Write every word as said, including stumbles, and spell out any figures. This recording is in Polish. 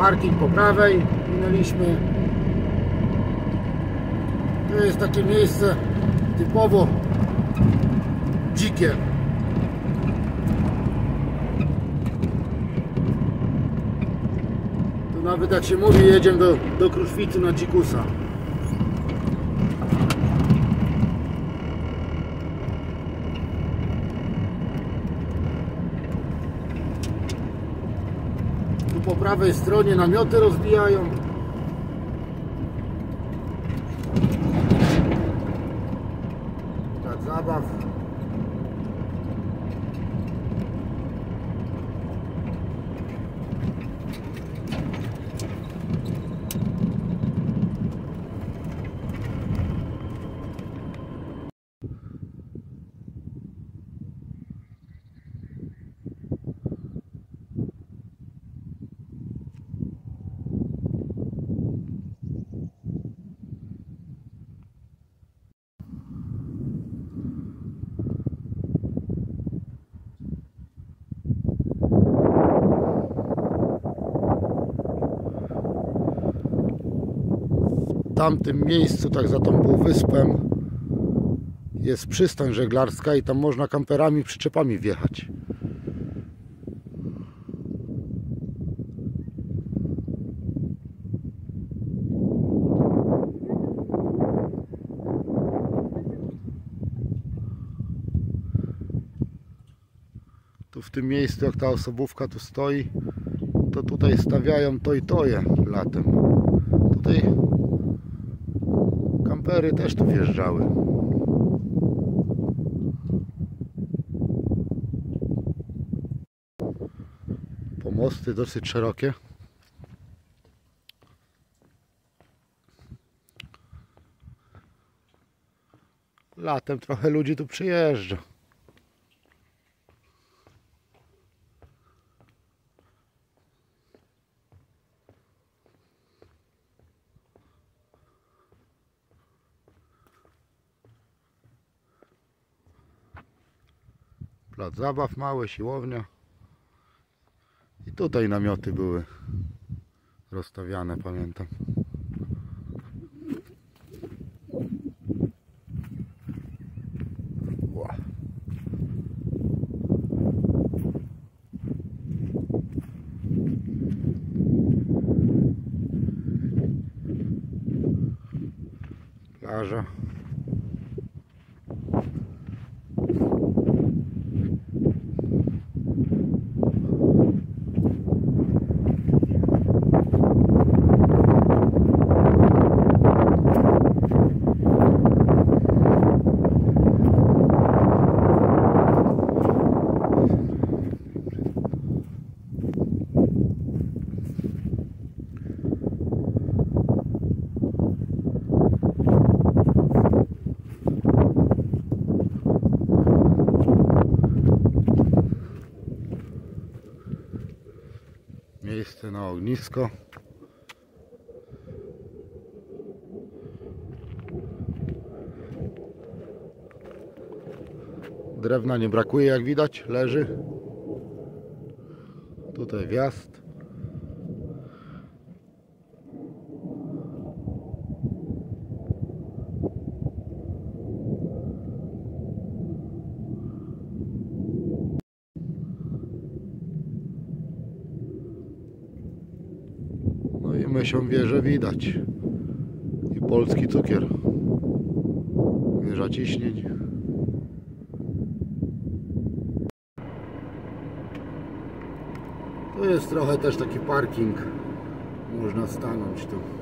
parking po prawej minęliśmy. To jest takie miejsce typowo dzikie. Tu nawet jak się mówi, jedziemy do, do Kruszwicy na dzikusa. Tu po prawej stronie namioty rozbijają. Tak, zabaw. W tamtym miejscu, tak za tą półwyspem, jest przystań żeglarska i tam można kamperami, przyczepami wjechać. Tu w tym miejscu, jak ta osobówka tu stoi, to tutaj stawiają to i toje latem. Tutaj kampery też tu wjeżdżały. Pomosty dosyć szerokie. Latem trochę ludzi tu przyjeżdża. Plac zabaw mały, siłownia. I tutaj namioty były rozstawiane, pamiętam. Wow. Plaża. Miejsce na ognisko. Drewna nie brakuje, jak widać, leży. Tutaj wjazd. No i Mysią wieżę widać. I polski cukier. Wieża ciśnień. Tu jest trochę też taki parking. Można stanąć tu.